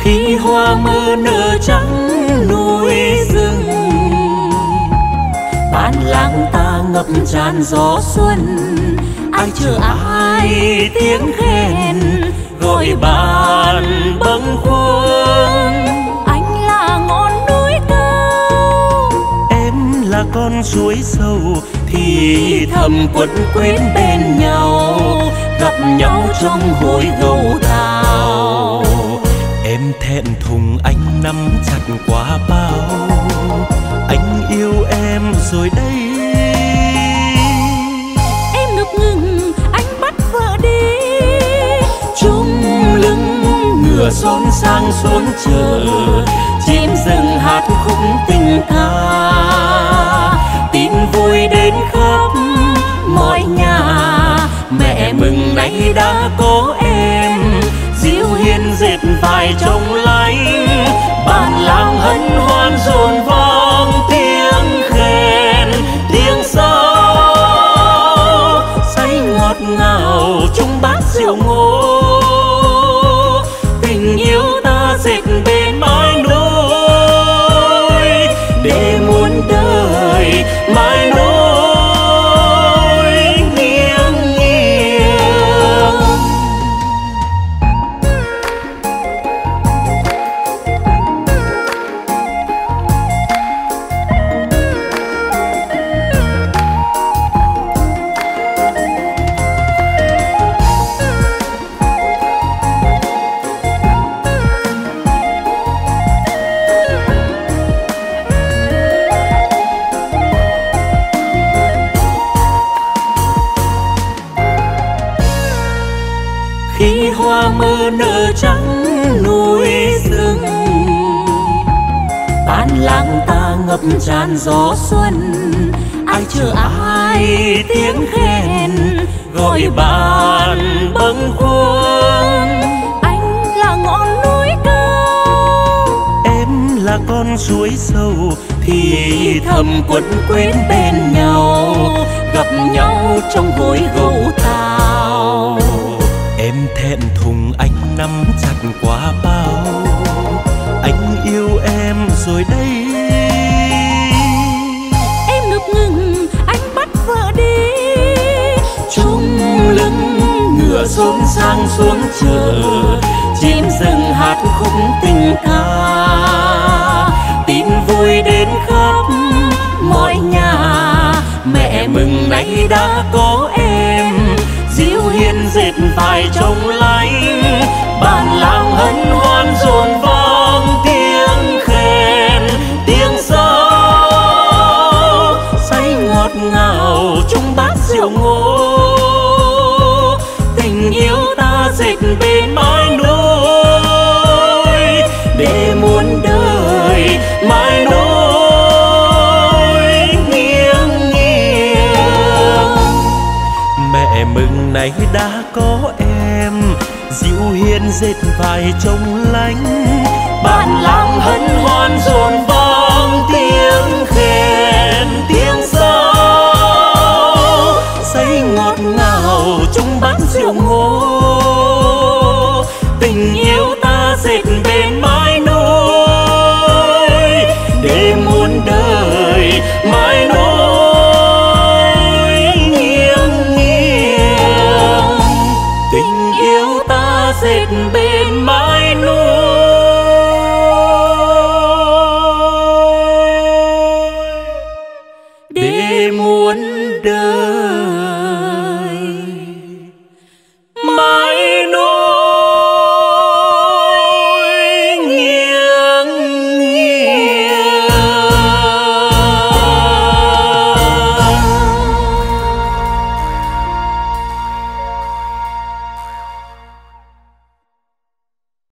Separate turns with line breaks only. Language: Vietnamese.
Khi hoa mơ nở trắng núi rừng, bản làng ta ngập tràn gió xuân. Ai chờ ai tiếng khen gọi bạn bâng khuâng.
Anh là ngọn núi cao,
em là con suối sâu, thì thầm quấn quýt bên nhau, gặp nhau trong hối gầu thao. Em thẹn thùng anh nắm chặt quá bao, anh yêu em rồi đây.
em ngập ngừng anh bắt vợ đi.
Chung lưng ngựa xôn sang xuống chợ, chim rừng hát khúc tình ca. Tin vui đến khắp mọi nhà, mẹ mừng nay đã có em. Diêu hiên dệt vải trông lánh, bản làng hân hoan rộn vang tiếng khen tiếng sao. Say ngọt ngào chung bát rượu ngô, tình yêu ta dệt bên mái núi, để muôn đời mái núi nghiêng nghiêng. Khi hoa mơ nở trắng núi rừng, bản làng ta ngập tràn gió xuân. Ai chờ ai tiếng khen gọi bạn bâng khuâng.
Anh là ngọn núi cao,
Em là con suối sâu, thì thầm quấn quýt bên nhau, gặp nhau trong hối gầu tao. Em thẹn thùng anh nắm chặt quá bao, anh yêu em rồi đây.
em ngập ngừng anh bắt vợ đi.
Chung lưng ngựa xôn sang xuống chợ, chim rừng hát khúc tình ca. Tin vui đến khắp mọi nhà, mẹ mừng nay đã có em. Diêu hiên dệt vải trông lánh, bản làng hân hoan rộn vang tiếng khen tiếng sao. Say ngọt ngào chung bát rượu ngô, tình yêu ta dệt bên mái núi, để muôn đời mái núi nghiêng nghiêng. Mẹ mừng nay đã có em, diệu hiên dệt vải trông lánh, bản làng hân hoan rộn vang tiếng khen tiếng sao. Say ngọt ngào chung bát rượu ngô, tình yêu ta dệt bên mái núi, để muôn đời mái núi nghiêng nghiêng. Tình yêu ta dệt bên mái núi, để muôn đời